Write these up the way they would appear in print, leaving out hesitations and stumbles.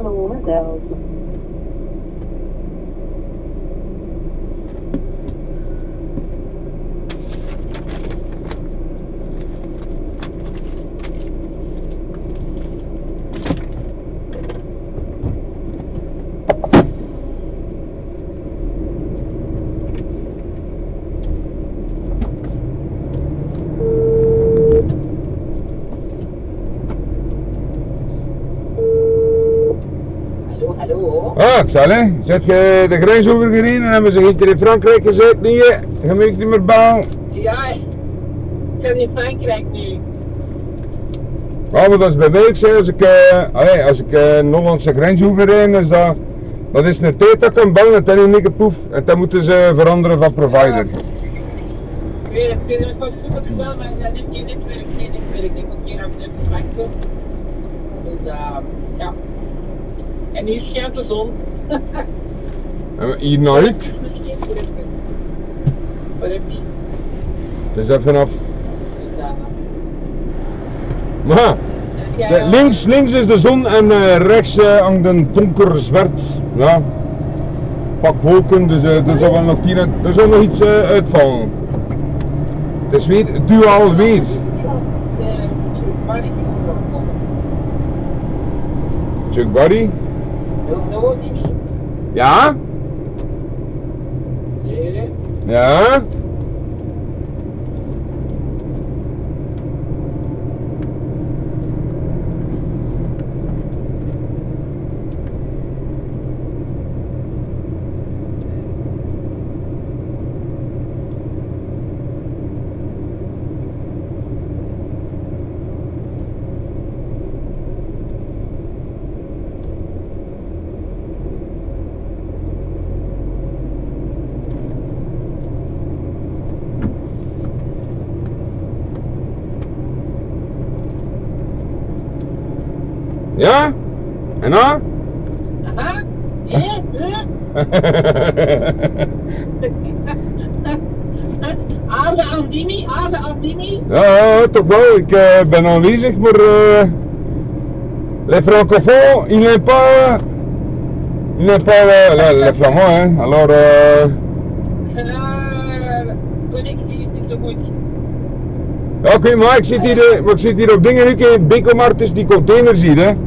Hallo, met Els. Ah, Xalle, zet je de grens overgereden en hebben ze hier in Frankrijk gezet, niet? Je moet niet meer bouwen. Ja, ik ben in Frankrijk nu. Ja, maar dat is bij mij, ik zei, als ik een Hollandse grens overrijd, dat is een tijd dat ik kan bouwen en dan is niet poef. En dan moeten ze veranderen van provider. Ik weet het pas super wel, maar dat is geen netwerk. Ik denk dat hier aan de Frankrijk. Dus ja. En hier schijnt de zon. En hier naar ik. Wat heb je? Dus dat vanaf. Dus Maar, links is de zon en rechts hangt een donker zwart. Ja. Pak wolken, dus er zal wel nog hier, er zal nog iets uitvallen. Het is weer duaal weer. Chuck Buddy? Ja? Ja? Ja? En dan? Aha? Ja? Aarde Andimi? Ja, toch wel. Ik ben aanwezig, maar les francophones, il n'est pas les flamands, hein. Alors Connectie is niet zo goed. ja, oké, maar ik zit hier op dingen, in Bekomart is die container ziet, hè.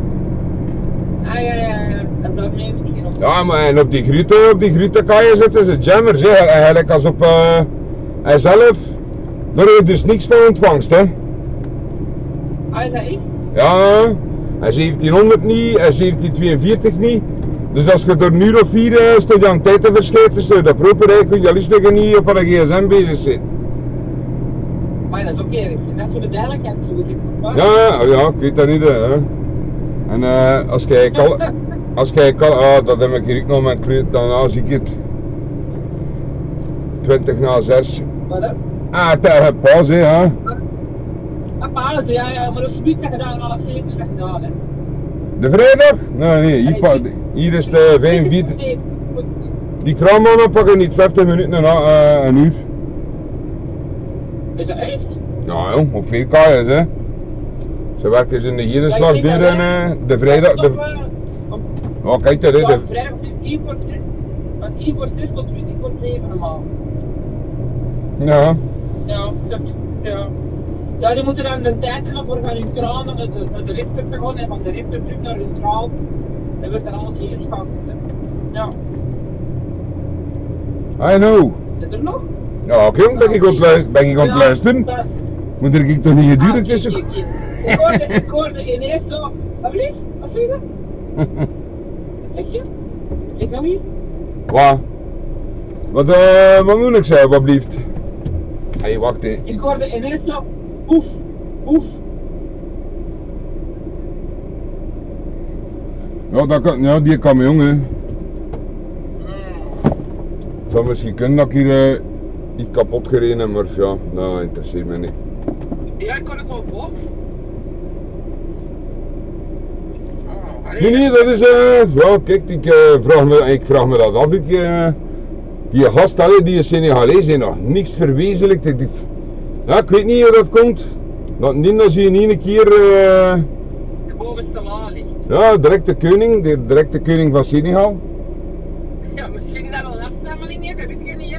En dat neemt hij nog. Ja, maar en op die grute kan je zetten, ze jammers, hè. Eigenlijk als op hij zelf, daar heeft dus niks van ontvangst, hè. Is dat echt? Ja, hij 1700 niet, hij 1742 niet. Dus als je door een uur of 4 stond je aan tijd te verschijten, zou je dat proper eigenlijk, je lustig niet op een gsm bezig zit. Maar dat is ook erg. Dat is voor de duidelijkheid zo. Ja, ik weet dat niet, hè. En als jij dat heb ik hier ook nog met kleur, dan zie ik het 20 na 6. Wat dan? Ah, tegen pauze, hè. Pauze, ja, maar dat is niet gedaan, al 7 is gedaan, hè. De vrijdag? Nee, hier is de 45. Die kraanman oppakken, niet 50 minuten en een uur. Is dat echt? Nou joh, op 4 kaaien, hè. Ze werken in de hele slag door en de vrijdag... Oh, kijk daar, hè. Vrijdag is 1 voor 6. Van 1 voor 6 tot 20 voor 7 normaal. Ja. Ja. Ja, die moeten dan de tijd hebben voor gaan hun kraan naar de lifter te gaan en van de lifter terug naar hun kraan. Dat wordt dan allemaal ingeschakeld. Ja. I know. Zit er nog? Ja, oké, ben ik aan het luisteren. Moet ik toch niet geduurd tussen? Ik hoorde ineens zo. Wat zeg je dat? Zeg je? Ik kan niet. Wat? Wat moet ik zeggen, wat blieft? Hey, wacht hè. Ik hoorde ineens zo. Oef. Ja, die camion hè. Het zou misschien kunnen dat ik hier iets kapot gereden heb, maar ja, dat interesseert me niet. Ja, ik kon het wel boven. Nee, dat is ja, kijk, ik vraag me dat af. Die gast, die Senegalees, heeft nog niks verwezenlijkt. Ja, ik weet niet hoe dat komt. Dat niet als je in één keer... bovenste laag ligt. Ja, direct de koning van Senegal. Ja, misschien dat wel een afstammeling heeft, dat weet ik niet, hè.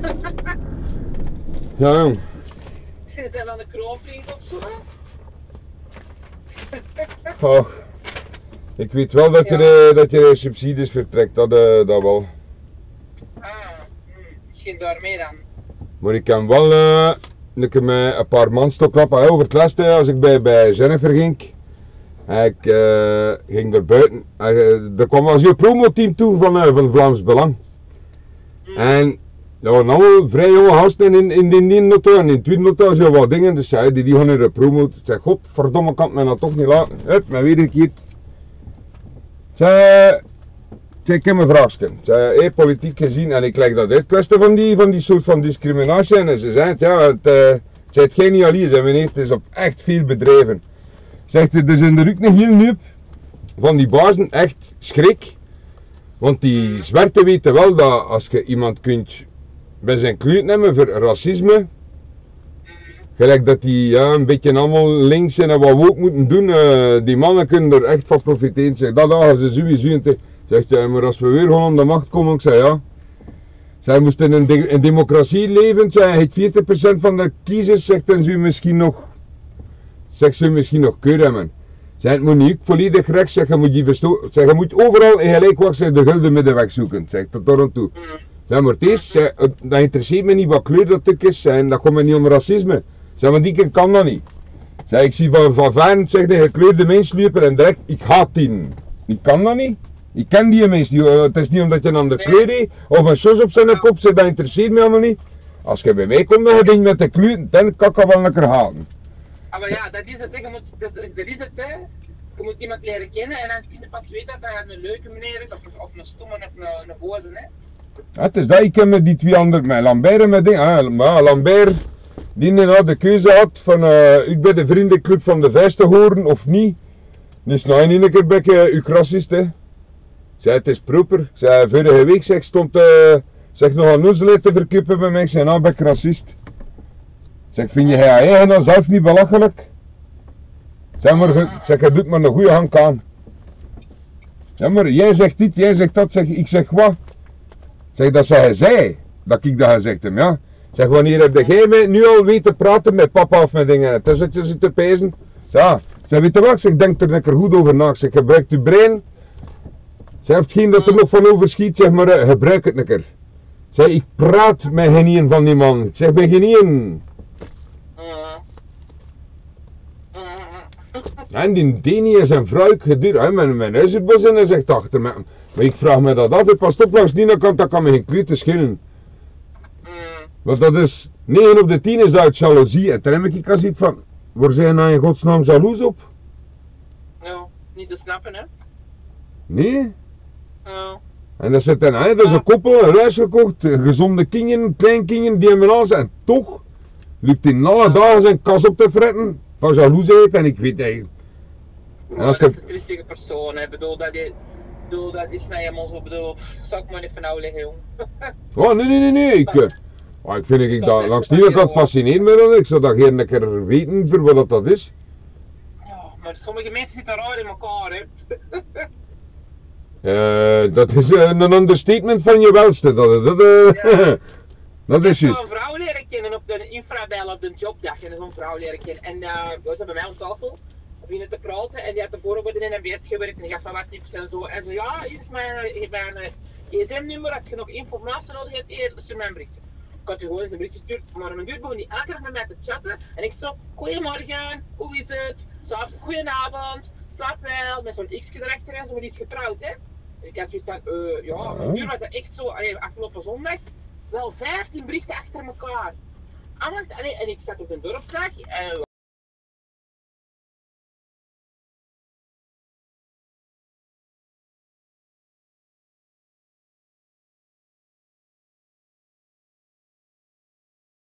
Ja, jong. Zit hij aan de kroonvlieg of zo? Oh, ik weet wel dat je subsidies vertrekt, dat wel. Misschien daarmee dan. Maar ik kan wel met een paar man stoklappen over het laatste als ik bij Jennifer ging. Ik ging er buiten. Er kwam als je promoteam toe van Vlaams Belang. En dat waren allemaal vrij jonge gasten in die auto en in de tweede auto zo wat dingen. Dus ja, die gaan naar de promo. Ik zeg, godverdomme, kan mij dat toch niet laten. Hup, maar weer een keer. Ik heb een vraagje. Politiek gezien, en ik leg dat uit, kwestie van die soort van discriminatie. En ze zei, ja, het is geniaal, meneer, het is op echt veel bedrijven. Zegt er zijn er ook nog heel nieuw van die bazen, echt schrik. Want die zwerten weten wel dat als je iemand kunt bij zijn kleur nemen voor racisme, gelijk dat die een beetje allemaal links zijn en wat we ook moeten doen, die mannen kunnen er echt van profiteren. Zeg, dat dagen ze sowieso. Zegt hij, maar als we weer gewoon aan de macht komen, ik zei ja. Zij moesten in een democratie leven, zei 40% van de kiezers zegt en ze misschien nog keur hebben. Zij het moet niet volledig rechts zeggen, je moet overal gelijk wat de gulden middenweg zoeken, zeg tot daar aan toe. Zeg maar het is, dat interesseert me niet wat kleur dat ik is, en dat komt me niet om racisme. Zeg maar die kan dat niet. Zeg, ik zie van varen, zeg de gekleurde mens lopen en direct, ik haat die. Ik kan dat niet. Ik ken die mensen, het is niet omdat je een andere kleur heeft, of een sos op zijn kop zit, dat interesseert me allemaal niet. Als je bij mij komt, dan ding met de kleur, dan kan ik dat wel lekker halen. Maar ja, dat is het, hè. Je moet iemand leren kennen en dan kun je pas weten dat hij een leuke meneer is, of een stomme of een boze, hè. Ja, het is dat, ik ken met die twee anderen, met Lambert en met dingen, maar Lambert, die nou de keuze had van, ik ben de vriendenclub van de Vijs te horen of niet. Dus nou in een keer ben ik racist, hè. Zij, het is proper. Zij, vorige week zeg, stond nog een noezelet te verkopen bij mij. Ik zei, nou ben ik racist. Zeg, vind je hij eigen dan zelf niet belachelijk? Zeg maar, je doet maar een goede hang aan. Zeg maar, jij zegt dit, jij zegt dat, zeg, ik zeg wat? Zeg, dat zei zij, dat ik dat gezegd heb, ja. Zeg, wanneer heb jij mij nu al weten praten met papa of met dingen? Het is dat je zit te pezen. Ja, zeg, weet je wat? Zeg, denk er lekker goed over na. Zeg, gebruik je brein. Zeg, hetgeen dat er nog van overschiet, zeg maar, gebruik het een keer. Zeg, ik praat met geen een van die man. Ik zeg, ben geen een. En die Deni is een vrouw geduurd. Mijn huis het bos en hij zegt achter me. Maar ik vraag me dat af. Pas op langs die kant, dat kan me geen kleur schillen. Want dat is, 9 op de 10 is uit jaloezie. En dan heb ik als iets van, waar zijn nou in godsnaam jaloers op? Ja, niet te snappen, hè? Nee? Ja. En dat zit dan, dat is een koppel, een huis gekocht, gezonde kinderen, kleinkinderen, die hebben alles. En toch lukt hij alle dagen zijn kas op te fretten van jaloesheid en ik weet eigenlijk. En als dat is een christelijke persoon, hè? Bedoel, dat is nou helemaal zo, bedoel, zou ik maar even nou liggen, jong. Oh, nee, ik vind dat langs die kant fascineert me dat, ik zou dat geen keer weten voor wat dat is. Ja, maar sommige mensen zitten raar in elkaar, hè. Dat is een understatement van je welste, dat is juist. Ik heb een vrouw leren kennen op de infrabel op de jobdag en zo'n vrouw leren kennen. En was bij mij aan tafel, beginnen te praten en die had tevoren worden in een beurt gewerkt en die gaf van wat tips en zo. En zo, ja, hier is mijn gsm-nummer, als je nog informatie nodig hebt, stuur mij een berichtje. Ik had je gewoon eens een berichtje gestuurd, maar een duur begon die elke dag met mij te chatten. En ik zo, goeiemorgen, hoe is het? Goedenavond, slaap wel, met zo'n x'je erachter en zo, maar die is getrouwd, hè. Ik had zoiets van, ja, een duur was dat echt zo, afgelopen zondag, wel 15 berichten achter elkaar. En ik zat op een dorpsdag.